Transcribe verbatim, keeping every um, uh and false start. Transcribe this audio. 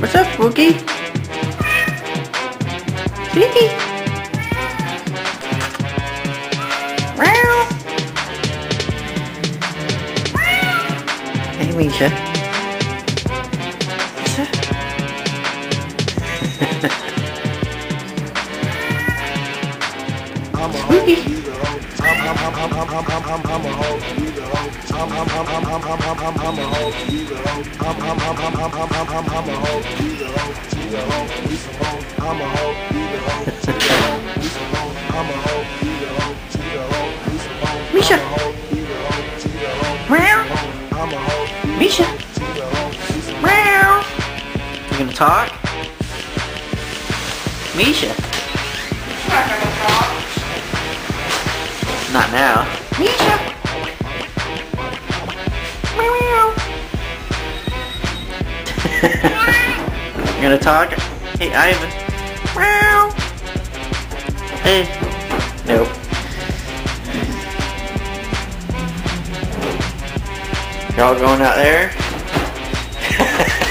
What's up, Spooky? Spooky? Meow. Hey, Misha. Misha? Spooky? Misha! Meow! Misha! Meow! You gonna talk? Misha! Not gonna talk. Not now. Misha! Meow! You gonna talk? Hey, Ivan. Meow! Hey. Nope. Y'all going out there?